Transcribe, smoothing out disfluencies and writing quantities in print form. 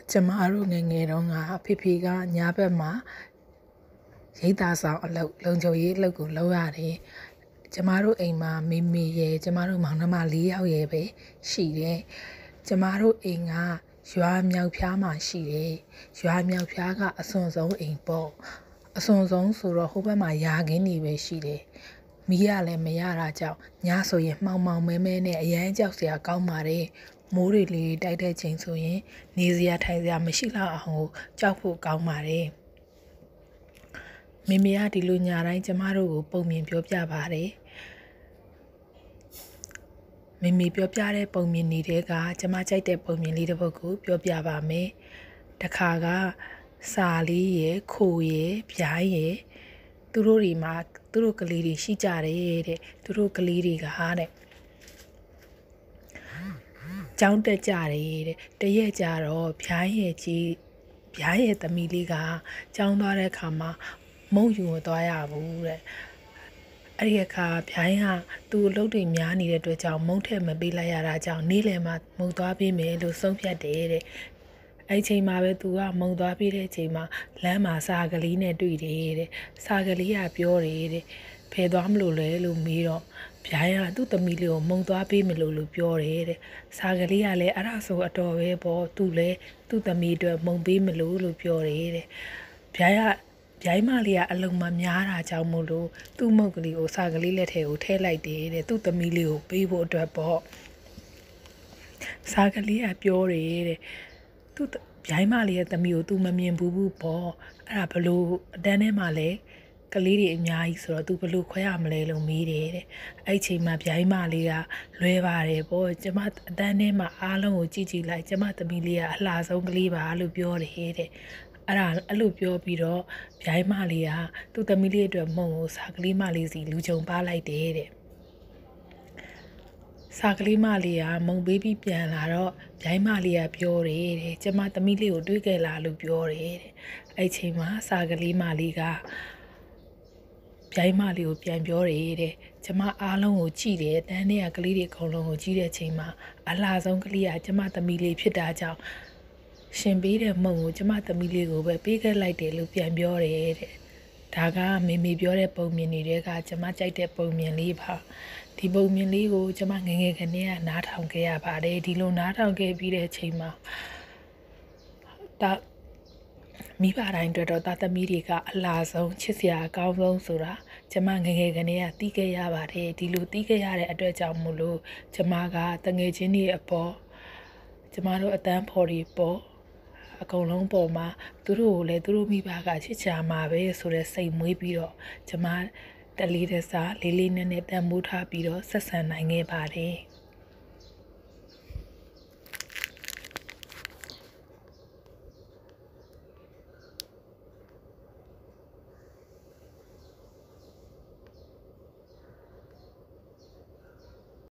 ကျမတို့ငယ်ငယ်တုန်းကအဖေဖေကညာဘက်မှာရိတ်သားဆောင်အလုပ်လုံခြုံရေးအလုပ်ကိုလုပ်ရတယ်ကျမတို့အိမ်မှာမေမေရဲ့ကျမတို့မောင်နှမ4ယောက်ရဲ့ပဲရှိတယ်ကျမတို့အိမ်ကရွာမြောက်ဖျားမှာရှိတယ်ရွာမြောက်ဖျားကအစွန်ဆုံးအိမ်ပေါ့အစွန်ဆုံးဆိုတော့ဟိုဘက်မှာယာခင်းတွေပဲရှိတယ်မီးရလည်းမရတာကြောင့်ညဆိုရင်မှောင်မှောင်မဲမဲနဲ့အရန်ကြောက်စရာကောင်းပါတယ်မိုးတွေလေးတိုက်တဲ့ချိန်ဆိုရင်နေစရာထိုင်စရာမရှိတော့အောင်ကိုကြောက်ဖို့ကောင်းပါတယ်မေမေကဒီလိုညာတိုင်းကျမတို့ကိုပုံမြင်ပြောပြပါတယ်မေမေပြောပြတဲ့ပုံမြင်နေတဲ့ကကျမကြိုက်တဲ့ပုံမြင်လေးတစ်ပုဒ်ကိုပြောပြပါမယ်တခါကစာလေးရယ်ခိုရယ်ပြိုင်းရယ်သူတို့တွေမှာသူတို့ကလေးတွေရှိကြတယ်တဲ့သူတို့ကလေးတွေကတဲ့ကျောင်းတက်ကြတယ်တဲ့တရက်ကြတော့ဗျားရဲ့သမီးလေးကကျောင်းသွားတဲ့အခါမှာမုံယူမသွားရဘူးတဲ့အဲ့ဒီအခါဗျားကသူ့အလုပ်တွေများနေတဲ့အတွက်ကြောင့်မုံထက်မပေးလိုက်ရတာကြောင့်နေ့လယ်မှာမုံသွားပေးမယ်လို့ဆုံးဖြတ်တယ်တဲ့အဲ့ချိန်မှာပဲသူကမုံသွားပေးတဲ့အချိန်မှာလမ်းမှာစာကလေးနဲ့တွေ့တယ်တဲ့စာကလေးကပြောတယ်တဲ့ဖယ်သွားမလို့လဲလို့မေးတော့ဗျားကသူ့သမီးလေးကိုမုံသွားပေးမလို့ပြောတယ်တဲ့စာကလေးကလည်းအဲ့ဒါဆိုအတော်ပဲပေါ့သူလည်းသူ့သမီးအတွက်မုံပေးမလို့ပြောတယ်တဲ့ဗျားမလေးကအလုံမများတာကြောင့်မို့လို့သူ့မုတ်ကလေးကိုစာကလေးလက်ထဲကိုထည့်လိုက်တယ်တဲ့သူ့သမီးလေးကိုပေးဖို့အတွက်ပေါ့စာကလေးကပြောတယ်တဲ့သူ့ဗျိုင်းမလေးရဲ့သမီးကို तू မမြင်ဘူးပေါ့အဲ့ဒါဘလို့အတန်းထဲမှာလဲကလေးတွေအများကြီးဆိုတော့ तू ဘလို့ခွဲရမလဲလို့မေးတယ်တဲ့အဲ့ချိန်မှာဗျိုင်းမလေးကလွဲပါတယ်ပေါ့ကျမအတန်းထဲမှာအားလုံးကိုကြည့်လိုက်ကျမသမီးလေးကအလှဆုံးကလေးပါလို့ပြောတယ်တဲ့အဲ့လိုပြောပြီးတော့ဗျိုင်းမလေးကသူ့သမီးလေးအတွက်မုံကိုစာကလေးမလေးစီလူကြုံပါလိုက်တယ်တဲ့စာကလေးမလေးကမုံပေးပြီးပြန်လာတော့ဗျိုင်းမလေးကပြောတယ်တဲ့ကျမသမီးလေးကိုတွေ့ခဲ့လားလို့ပြောတယ်တဲ့အဲ့ချိန်မှာစာကလေးမလေးကဗျိုင်းမလေးကိုပြန်ပြောတယ်တဲ့ကျမအားလုံးကိုကြည့်တယ်တန်းထဲကကလေးတွေအကုန်လုံးကိုကြည့်တဲ့ချိန်မှာအလှဆုံးကလေးကကျမသမီးလေးဖြစ်တာကြောင့်ရှင်ပေးတဲ့မုံကိုကျမသမီးလေးကိုပဲပေးခဲ့လိုက်တယ်လို့ပြန်ပြောတယ်တဲ့ဒါကမေမေပြောတဲ့ပုံမြင်တွေကကျမကြိုက်တဲ့ပုံမြင်လေးပါဒီပုံမြင်လေးကိုကျမငယ်ငယ်ကတည်းကနားထောင်ခဲ့ရပါတယ်ဒီလိုနားထောင်ခဲ့ပြီးတဲ့အချိန်မှာမိဘတိုင်းအတွက်တော့သားသမီးတွေကအလှဆုံးချစ်စရာအကောင်းဆုံးဆိုတာကျမငယ်ငယ်ကတည်းကသိခဲ့ရပါတယ်ဒီလိုသိခဲ့ရတဲ့အတွက်ကြောင့်မို့လို့ကျမကတငယ်ချင်းတွေအပေါ်ကျမတို့အတန်းဖော်တွေပေါ်အကုန်လုံးပေါ်မှာသူတို့ကိုလည်းသူတို့မိဘကချစ်ချာမှာပဲဆိုတဲ့စိတ်မွေးပြီးတော့ကျမတလေးတစားလေးလေးနက်နက်တန်မိုးထားပြီးတော့ဆက်ဆံနိုင်ခဲ့ပါတယ်